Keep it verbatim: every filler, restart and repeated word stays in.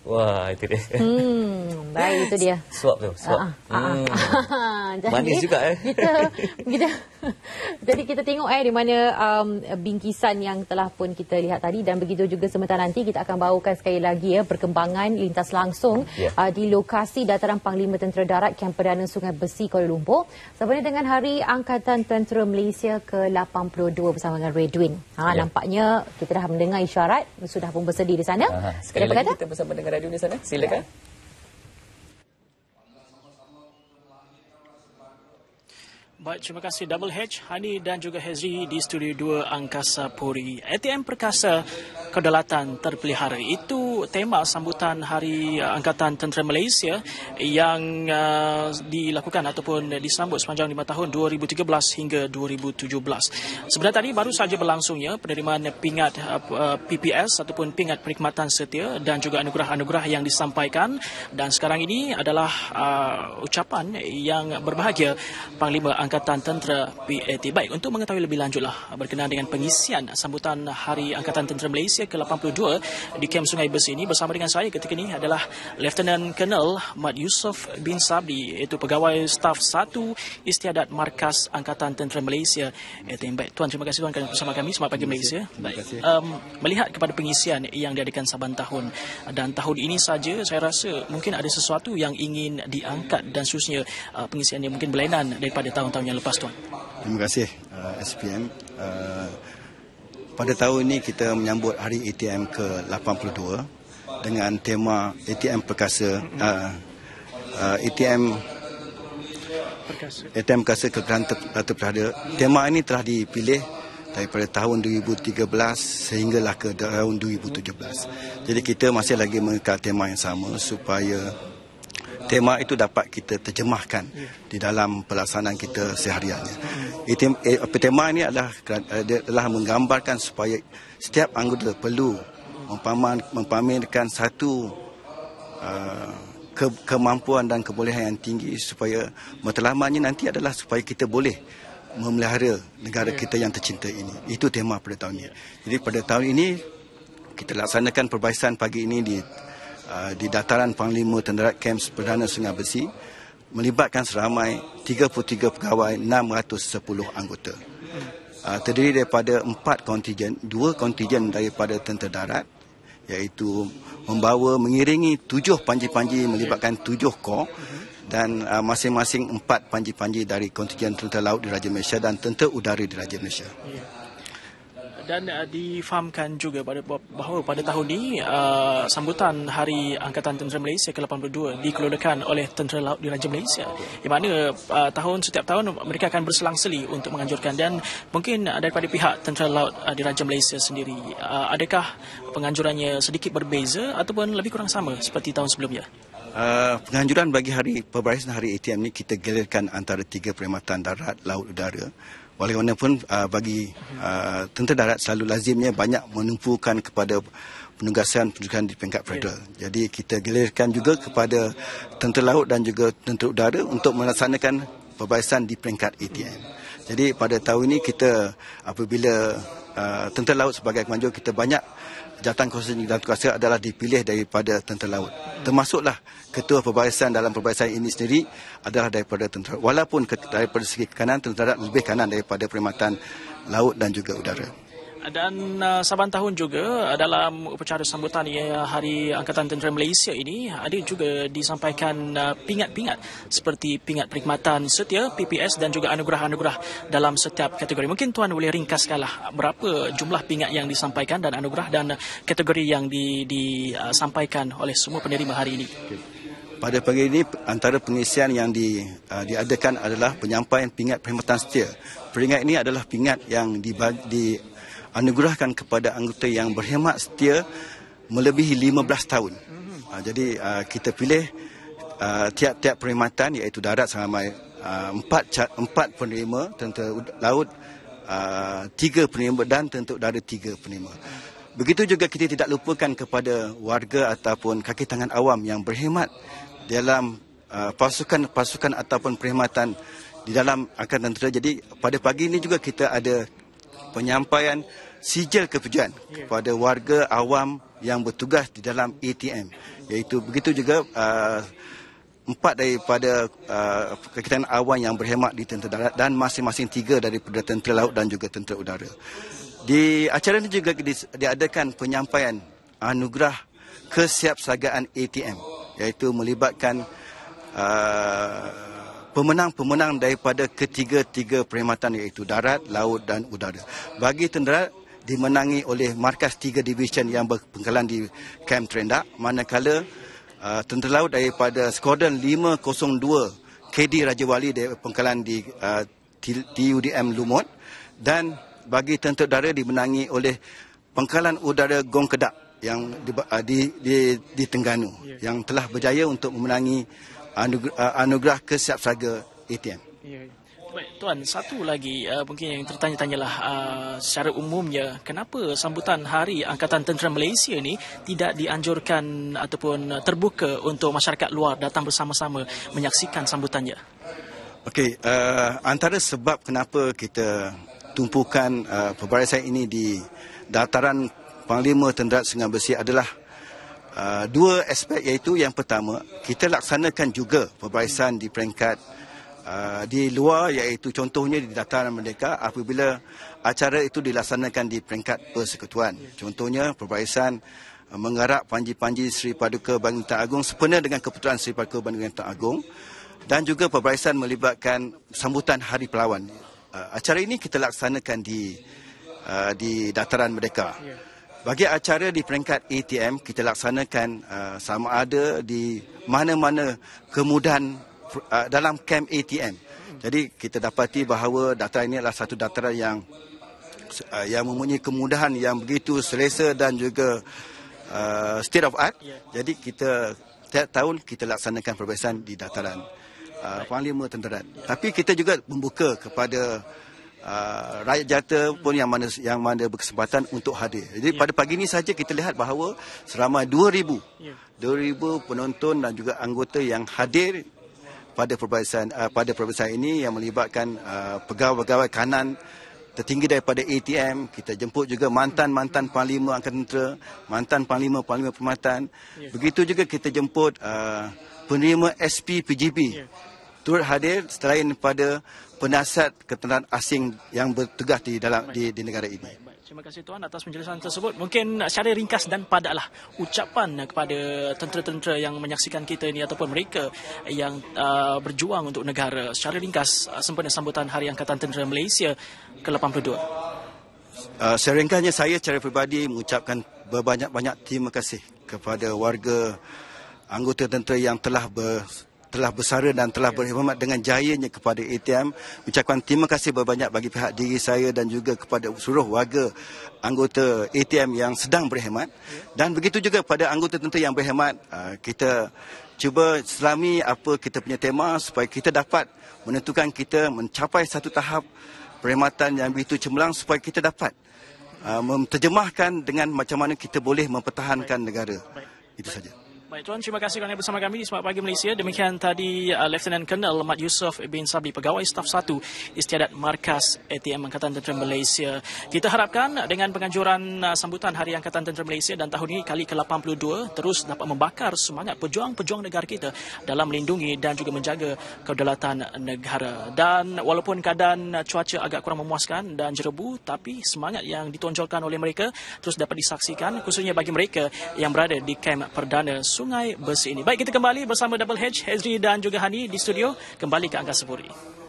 Wah, itu dia. Hmm, baik, itu dia. Suap tu, suap. Uh, uh, uh. Hmm. Manis juga eh. Kita, kita, jadi kita tengok eh di mana um, bingkisan yang telah pun kita lihat tadi, dan begitu juga sebentar nanti kita akan bawakan sekali lagi ya perkembangan lintas langsung yeah. uh, di lokasi Dataran Panglima Tentera Darat Kem Perdana Sungai Besi Kuala Lumpur sempena dengan Hari Angkatan Tentera Malaysia ke lapan puluh dua bersama dengan Redwin. Ha, yeah. Nampaknya kita dah mendengar isyarat, sudah pun bersedia di sana. Aha, sekali lagi kita bersama dengan Radio di sana. Silakan. Ya. Baik, terima kasih Double H, Hani dan juga Hezri di Studio dua Angkasa Puri. A T M Perkasa Kedaulatan Terpelihara, itu tema sambutan Hari Angkatan Tentera Malaysia yang uh, dilakukan ataupun disambut sepanjang lima tahun dua ribu tiga belas hingga dua ribu tujuh belas. Sebenarnya tadi baru saja berlangsungnya penerimaan pingat uh, P P S ataupun pingat perkhidmatan setia dan juga anugerah-anugerah yang disampaikan, dan sekarang ini adalah uh, ucapan yang berbahagia Panglima Angkatan Tentera P A T. Baik, untuk mengetahui lebih lanjutlah berkenaan dengan pengisian sambutan Hari Angkatan Tentera Malaysia ke lapan puluh dua di Kem Sungai Besi ini, bersama dengan saya ketika ini adalah Lieutenant Colonel Mat Yusof bin Sabri, iaitu Pegawai Staf satu Istiadat Markas Angkatan Tentera Malaysia A T M. Baik, Tuan, terima kasih Tuan kerana bersama kami. Selamat pagi Malaysia. Baik, um, melihat kepada pengisian yang diadakan saban tahun, dan tahun ini saja saya rasa mungkin ada sesuatu yang ingin diangkat dan seterusnya uh, pengisian yang mungkin berlainan daripada tahun-tahun yang lepas, Tuan. Terima kasih uh, S P M. Uh, pada tahun ini kita menyambut Hari A T M ke lapan puluh dua dengan tema A T M Perkasa, uh, uh, A T M Perkasa, A T M Perkasa Kedaulatan Terpelihara. Tema ini telah dipilih daripada tahun dua ribu tiga belas sehinggalah ke tahun dua ribu tujuh belas. Jadi kita masih lagi mengekal tema yang sama supaya tema itu dapat kita terjemahkan di dalam pelaksanaan kita sehariannya. Tema ini adalah adalah menggambarkan supaya setiap anggota perlu mempamerkan satu uh, ke, kemampuan dan kebolehan yang tinggi, supaya matlamatnya nanti adalah supaya kita boleh memelihara negara kita yang tercinta ini. Itu tema pada tahun ini. Jadi pada tahun ini kita laksanakan perbaisan pagi ini di uh, di Dataran Panglima Tentera Darat Kem Perdana Sungai Besi, melibatkan seramai tiga puluh tiga pegawai, enam ratus sepuluh anggota. Uh, terdiri daripada empat kontijen, dua kontijen daripada Tentera Darat, iaitu membawa mengiringi tujuh panji-panji melibatkan tujuh kor, dan uh, masing-masing empat panji-panji dari kontijen Tentera Laut Diraja Malaysia dan Tentera Udara Diraja Malaysia. Dan uh, difahamkan juga pada, bahawa pada tahun ini uh, sambutan Hari Angkatan Tentera Malaysia ke lapan puluh dua dikeluarkan oleh Tentera Laut Diraja Malaysia, di mana uh, tahun setiap tahun mereka akan berselang-seli untuk menganjurkan, dan mungkin uh, daripada pihak Tentera Laut uh, Diraja Malaysia sendiri, uh, adakah penganjurannya sedikit berbeza ataupun lebih kurang sama seperti tahun sebelumnya? Uh, penganjuran bagi hari perbarisan Hari A T M ini kita gelirkan antara tiga perkhidmatan darat, laut, udara. Walaupun uh, bagi uh, Tentera Darat selalu lazimnya banyak menumpukan kepada penugasan-penugasan di peringkat federal. Yeah. Jadi kita gelirkan juga kepada Tentera Laut dan juga Tentera Udara untuk melaksanakan perbarisan di peringkat A T M. Jadi pada tahun ini kita, apabila uh, Tentera Laut sebagai penganjur, kita banyak jawatan kuasa dan kuasa adalah dipilih daripada Tentera Laut. Termasuklah ketua perbarisan dalam perbarisan ini sendiri adalah daripada Tentera. Walaupun daripada segi kanan, Tentera Darat lebih kanan daripada perkhidmatan laut dan juga udara. Dan uh, saban tahun juga dalam upacara sambutan ya, Hari Angkatan Tentera Malaysia ini ada juga disampaikan uh, pingat-pingat seperti pingat perkhidmatan setia P P S dan juga anugerah-anugerah dalam setiap kategori. Mungkin Tuan boleh ringkaskanlah berapa jumlah pingat yang disampaikan dan anugerah dan kategori yang disampaikan di, uh, oleh semua penerima hari ini. Okay. Pada pagi ini antara pengisian yang di, uh, diadakan adalah penyampaian pingat perkhidmatan setia. Peringat ini adalah pingat yang dibagi di anugerahkan kepada anggota yang berkhidmat setia melebihi lima belas tahun. Uh, jadi uh, kita pilih uh, tiap-tiap perkhidmatan, iaitu darat seramai uh, empat, empat penerima, Tentera Laut uh, tiga penerima dan Tentera Udara tiga penerima. Begitu juga kita tidak lupakan kepada warga ataupun kaki tangan awam yang berkhidmat dalam uh, pasukan-pasukan ataupun perkhidmatan di dalam angkatan tentera. Jadi pada pagi ini juga kita ada penyampaian sijil kepujian kepada warga awam yang bertugas di dalam A T M, iaitu begitu juga uh, empat daripada uh, Kekitaan Awan yang berkhidmat di tentera darat dan masing-masing tiga daripada tentera laut dan juga tentera udara. Di acara ini juga di- diadakan penyampaian anugerah kesiapsiagaan A T M, iaitu melibatkan uh, pemenang-pemenang daripada ketiga-tiga perkhidmatan, iaitu darat, laut dan udara. Bagi tentera dimenangi oleh markas tiga division yang berpangkalan di Kamp Terendak, manakala uh, tentera laut daripada skuadron lima kosong dua K D Raja Wali dari pangkalan di uh, T U D M Lumut, dan bagi tentera udara dimenangi oleh pangkalan udara Gong Kedak yang di, uh, di, di, di Terengganu, yang telah berjaya untuk memenangi anugerah, uh, anugerah kesiapsiaga A T M. Ya. Baik, Tuan, satu lagi uh, mungkin yang tertanya-tanyalah uh, secara umumnya, kenapa sambutan Hari Angkatan Tentera Malaysia ni tidak dianjurkan ataupun terbuka untuk masyarakat luar datang bersama-sama menyaksikan sambutannya? Okey, uh, antara sebab kenapa kita tumpukan uh, pembarisan ini di dataran Panglima Tentera Sungai Besi adalah uh, dua aspek, iaitu yang pertama, kita laksanakan juga pembarisan di peringkat Uh, di luar, iaitu contohnya di Dataran Merdeka apabila acara itu dilaksanakan di peringkat persekutuan. Contohnya pembarisan uh, menggarap panji-panji Seri Paduka Bintang Agung sempena dengan keputusan Seri Paduka Bintang Agung, dan juga pembarisan melibatkan sambutan Hari Pahlawan. Uh, acara ini kita laksanakan di uh, di Dataran Merdeka. Bagi acara di peringkat A T M, kita laksanakan uh, sama ada di mana-mana kemudahan Uh, dalam kamp A T M. Jadi kita dapati bahawa dataran ini adalah satu dataran yang uh, yang mempunyai kemudahan yang begitu selesa dan juga uh, state of art. Jadi kita setiap tahun kita laksanakan pembarisan di dataran uh, Panglima Tentera. Tapi kita juga membuka kepada uh, rakyat jelata pun yang mana yang mana berkesempatan untuk hadir. Jadi pada pagi ini saja kita lihat bahawa seramai dua ribu penonton dan juga anggota yang hadir pada pembarisan uh, pada pembarisan ini, yang melibatkan uh, pegawai-pegawai kanan tertinggi daripada A T M. Kita jemput juga mantan-mantan Panglima Angkatan Tentera, mantan Panglima-Panglima Perkhidmatan. Begitu juga kita jemput uh, penerima S P P G B turut hadir, selain daripada penasihat ketenteraan asing yang bertugas di dalam di, di negara ini. Terima kasih Tuan atas penjelasan tersebut. Mungkin secara ringkas dan padatlah ucapan kepada tentera-tentera yang menyaksikan kita ini ataupun mereka yang uh, berjuang untuk negara. Secara ringkas, uh, sempena sambutan Hari Angkatan Tentera Malaysia ke lapan puluh dua. Uh, secara ringkasnya, saya secara peribadi mengucapkan berbanyak-banyak terima kasih kepada warga anggota tentera yang telah ber telah bersara dan telah berkhidmat dengan jayanya kepada A T M. Ucapkan terima kasih berbanyak bagi pihak diri saya dan juga kepada seluruh warga anggota A T M yang sedang berkhidmat. Dan begitu juga pada anggota tentera yang berkhidmat, kita cuba selami apa kita punya tema supaya kita dapat menentukan kita mencapai satu tahap perkhidmatan yang begitu cemerlang, supaya kita dapat menterjemahkan dengan macam mana kita boleh mempertahankan negara. Itu saja. Baik Tuan, terima kasih kerana bersama kami di Semangat Pagi Malaysia. Demikian tadi uh, Lieutenant Colonel Mat Yusof bin Sabri, Pegawai Staf satu Istiadat Markas A T M Angkatan Tentera Malaysia. Kita harapkan dengan penganjuran uh, sambutan Hari Angkatan Tentera Malaysia dan tahun ini kali ke lapan puluh dua terus dapat membakar semangat pejuang-pejuang negara kita dalam melindungi dan juga menjaga kedaulatan negara. Dan walaupun keadaan uh, cuaca agak kurang memuaskan dan jerebu, tapi semangat yang ditonjolkan oleh mereka terus dapat disaksikan, khususnya bagi mereka yang berada di kamp perdana Sungai Besi ini. Baik, kita kembali bersama Double H, Hezri dan juga Hani di studio. Kembali ke Angkasa Puri.